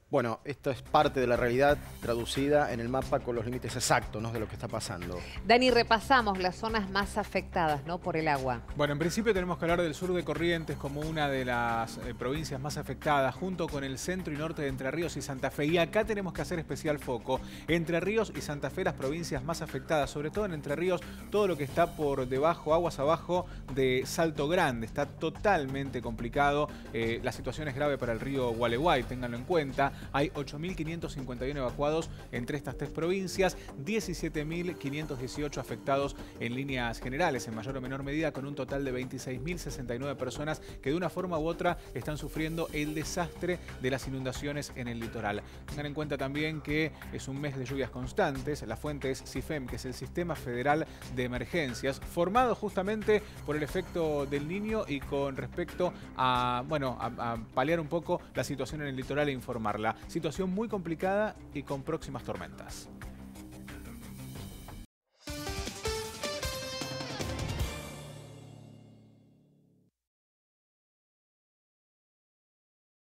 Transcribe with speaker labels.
Speaker 1: Bueno, esto es parte de la realidad traducida en el mapa con los límites exactos, ¿no?, de lo que está pasando.
Speaker 2: Dani, repasamos las zonas más afectadas, ¿no?, por el agua.
Speaker 3: Bueno, en principio tenemos que hablar del sur de Corrientes como una de las provincias más afectadas, junto con el centro y norte de Entre Ríos y Santa Fe. Y acá tenemos que hacer especial foco. Entre Ríos y Santa Fe, las provincias más afectadas, sobre todo en Entre Ríos, todo lo que está por debajo, aguas abajo de Salto Grande. Está totalmente complicado. La situación es grave para el río Gualeguay, ténganlo en cuenta. Hay 8.551 evacuados entre estas tres provincias, 17.518 afectados en líneas generales, en mayor o menor medida, con un total de 26.069 personas que de una forma u otra están sufriendo el desastre de las inundaciones en el litoral. Tengan en cuenta también que es un mes de lluvias constantes. La fuente es SIFEM, que es el Sistema Federal de Emergencias, formado justamente por el efecto del Niño y con respecto a, a paliar un poco la situación en el litoral e informarla. Situación muy complicada y con próximas tormentas.